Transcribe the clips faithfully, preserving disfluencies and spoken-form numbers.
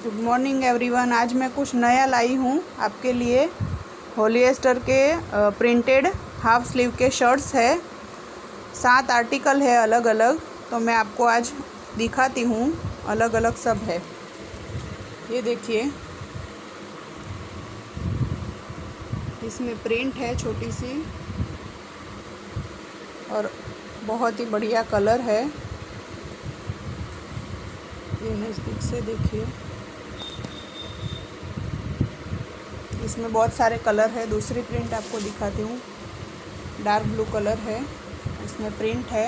Good morning everyone. आज मैं कुछ नया लाई हूँ आपके लिए। पॉलिएस्टर के प्रिंटेड हाफ स्लीव के शर्ट्स है। सात आर्टिकल है अलग अलग, तो मैं आपको आज दिखाती हूँ। अलग अलग सब है। ये देखिए, इसमें प्रिंट है छोटी सी और बहुत ही बढ़िया कलर है। ये नज़दीक से देखिए, इसमें बहुत सारे कलर है। दूसरी प्रिंट आपको दिखाती हूँ। डार्क ब्लू कलर है, इसमें प्रिंट है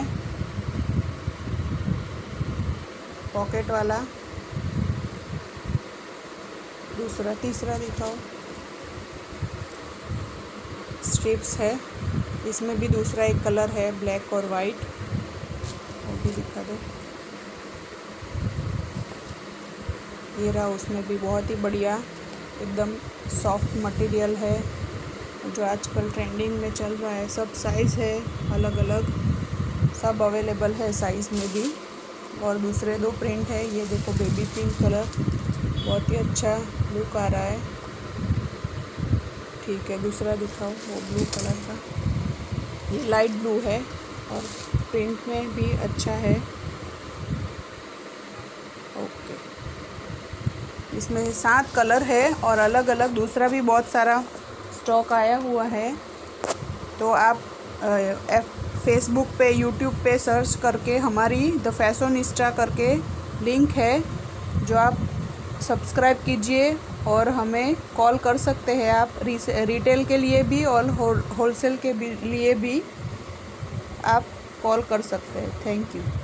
पॉकेट वाला। दूसरा तीसरा दिखाओ, स्ट्रिप्स है। इसमें भी दूसरा एक कलर है, ब्लैक और वाइट, वो भी दिखा दो। ये रहा, उसमें भी बहुत ही बढ़िया एकदम सॉफ्ट मटेरियल है, जो आजकल ट्रेंडिंग में चल रहा है। सब साइज़ है अलग अलग, सब अवेलेबल है साइज़ में भी। और दूसरे दो प्रिंट है। ये देखो, बेबी पिंक कलर, बहुत ही अच्छा लुक आ रहा है। ठीक है, दूसरा दिखाओ, वो ब्लू कलर का। ये लाइट ब्लू है और प्रिंट में भी अच्छा है। ओके, इसमें सात कलर है और अलग अलग दूसरा भी बहुत सारा स्टॉक आया हुआ है। तो आप फेसबुक पे, यूट्यूब पे सर्च करके हमारी द फैशनिस्टा करके लिंक है, जो आप सब्सक्राइब कीजिए और हमें कॉल कर सकते हैं आप। रिटेल के लिए भी और होलसेल के लिए भी आप कॉल कर सकते हैं। Thank you.